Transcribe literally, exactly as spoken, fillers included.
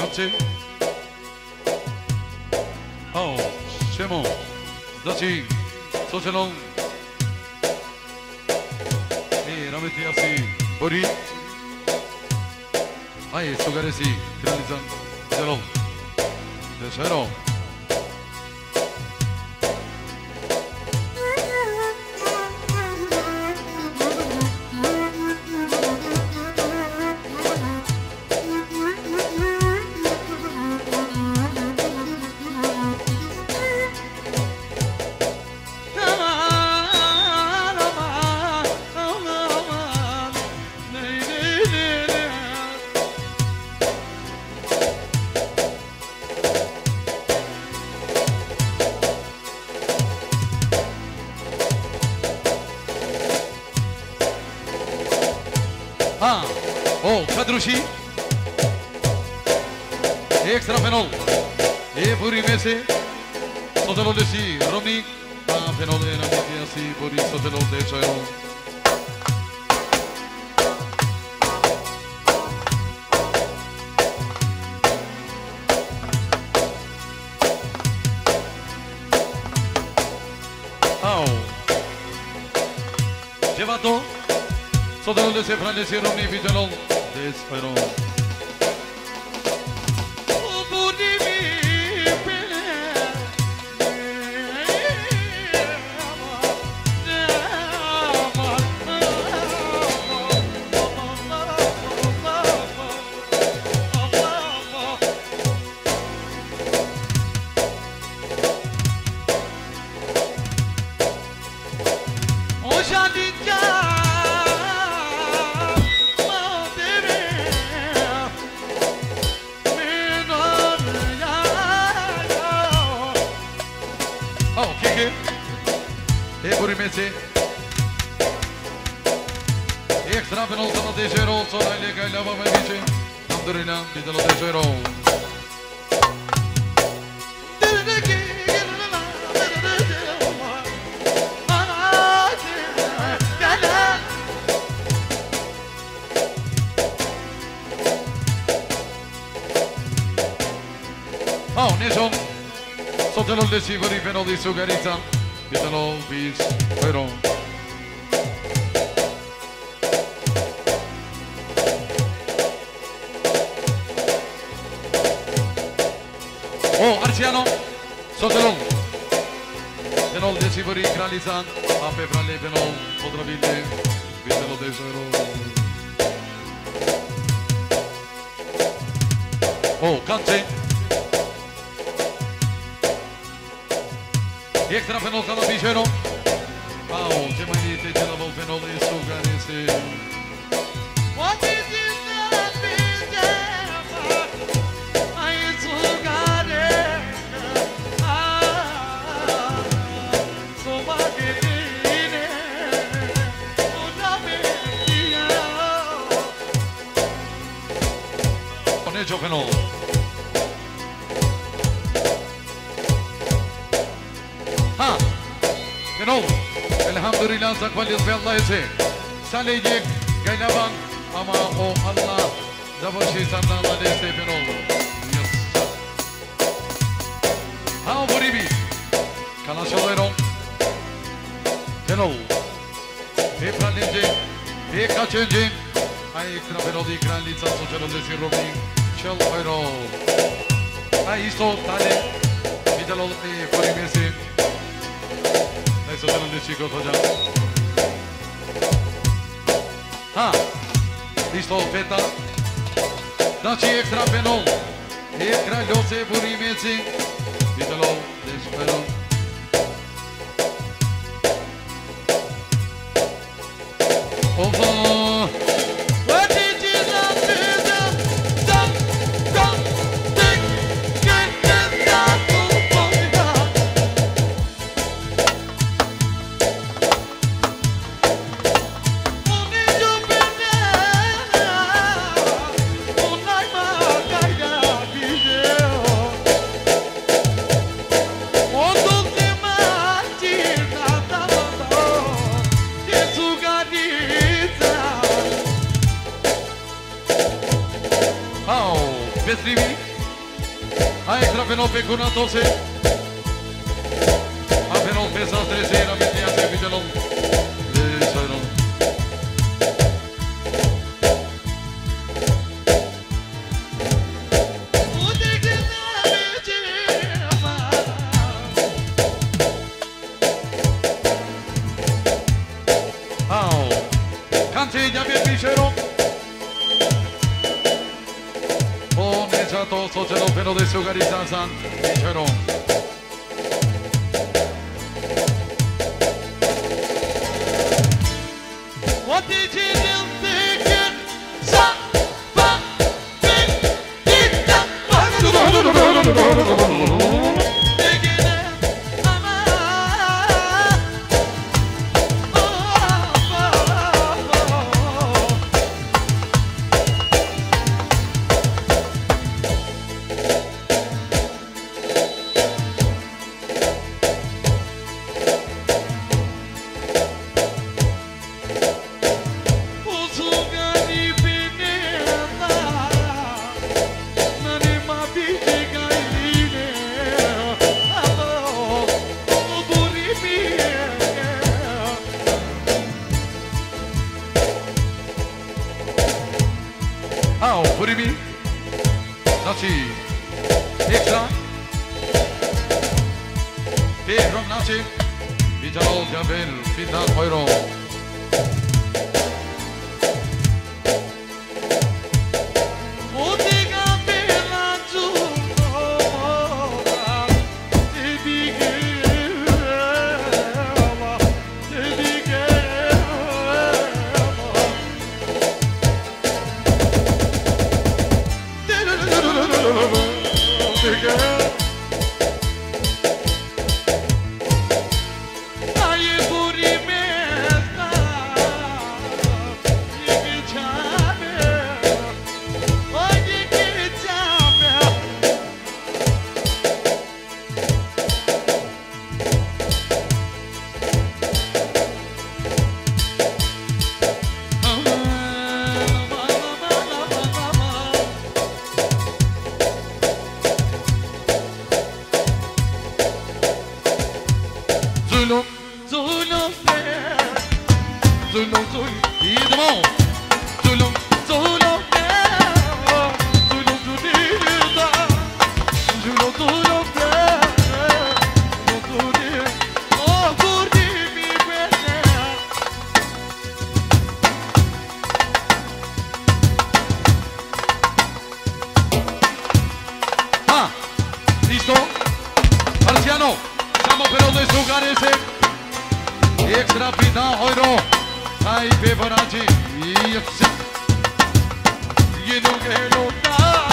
Kanci. Oh, Shemo. Daci. Socelon. E rameti asi. Bori. Ai, Sugaresi. Finalizan. Zelon. Desero. Ah, oh, Kadrushi. Extra penal. E puri mese. Sotelo desi, Romni. Ah, penal e rameti asi puri sotelo de Choiro. Oh. Llevato. Sotelo de se Franesi Romni Vijalol. Desero. Extra penal sana Tejero, Sorayla Gaylava ve Vici. Alhamdülillah, bir de lo Tejero. Oh, Nishon. Sotelo de Sivori penal di Sugaritza. Bir de lo Vici, pero. Oh, Arciano, Sotelon. Penol de Sivori, Kralizan, Ape Frale, Penol, Podravide, Vitelo de Zero. Oh, Kanci. Extra Penol, Calabigero. Oh, ce mai dite, ce la vol Penol, e Sugarese. What is it? Necio Penol. Ha, Penol. Elhamdülillah zakvaliyat ve Allah ise. Saleycek, Gaylaban. Ama o Allah. Zabaşı sandalına desteği Penol. Yes. Ha, Buribi. Kalaşalıyorum. Penol. Hep rallince. Hep kaçıncı. Ai extra Penol di Kraljica, Sotelo de Sirovi. Cel Euro. Ai isto tale. Videlo e fuori mesi. Dai Sotelo de Chico Toja. Ha. Isto feta. Daci extra Penol. E Kraljoce fuori mesi. Videlo de Spero. Ovo. Pestrivi, Extra penal pecuna doce. A penal pesa trece, la media se videlon. Desaron. Au. Cantiglia per Pichero. To sočeno peno de Sugarizazan, Pichero. What did you do thinking? Sa, ba, big, did that. Au, Purimi. Naci. Extra. Pedram Naci. Vijalol Jabel, final Hoiro. Zulum, Zulum, Zulum, Zulum, idemo. Zulum, Zulum, Zulum, Zulum, Zulum, Zulum, oh, curti mi bene. Ah, listo, Marciano. Siamo però due sugarese. Extra final Hoiro. Ai pevoraggi. Yes. You know che lo dà.